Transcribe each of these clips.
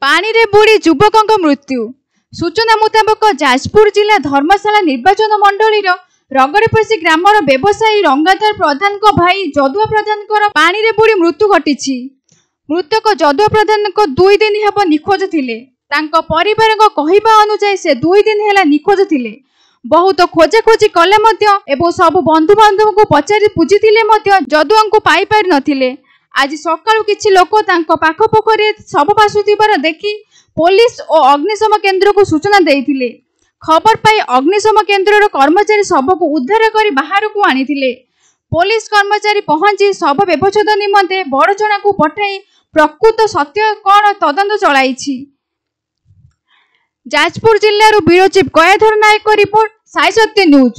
पानी रे बुड़ी युवक मृत्यु। सूचना मुताबक जाजपुर जिला धर्मशाला निर्वाचन मंडलीर रगड़ेपसी ग्रामर व्यवसायी रंगाधर प्रधान भाई जदुआ प्रधान पानी रे बुड़ी मृत्यु घटी। मृतक जदुआ प्रधान 2 दिन हेब निखोज थिले। तांको परिवार कहवा अनुसार से 2 दिन है निखोज थिले। बहुत खोजाखोजी कले एवं सब बंधु बांधव को पचारि बुझीथिले जदुआ को पाई पारि नथिले। आज सकाळु किछि लोक तांको पाख पोखरे शव भासुथिबार देखि पुलिस और अग्निशम केन्द्र को सूचना देइथिले। खबर पाई अग्निशम केन्द्र कर्मचारी शव को उद्धार कर बाहर को आनिथिले। पुलिस कर्मचारी पहुंची शव व्यवच्छेद निमंते बड़चणा को पठाई प्रकृत सत्य कौन तदंत चलाइछि। जाजपुर जिल्लारू bureau chief Gayadhar Nayak report साई सत्य न्यूज।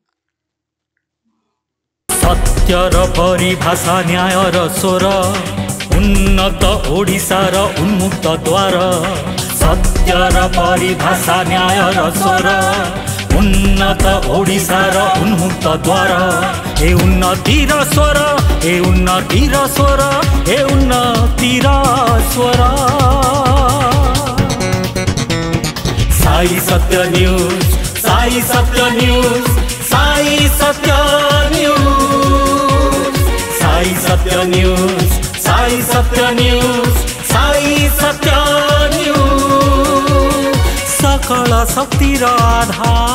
सत्यर परिभाषा न्यायर स्वर उन्नत ओडिशार उन्मुक्त द्वार। सत्यर परिभाषा न्यायर स्वर उन्नत ओडिशार उन्मुक्त द्वार। ए उन्नतिर स्वर ए उन्नतिर स्वर ए उन्नतिर स्वर। Sai Satya news Sai Satya news Sai Satya news Sai Satya news Sai Satya news Sai Satya news. सकल शक्तिर आधार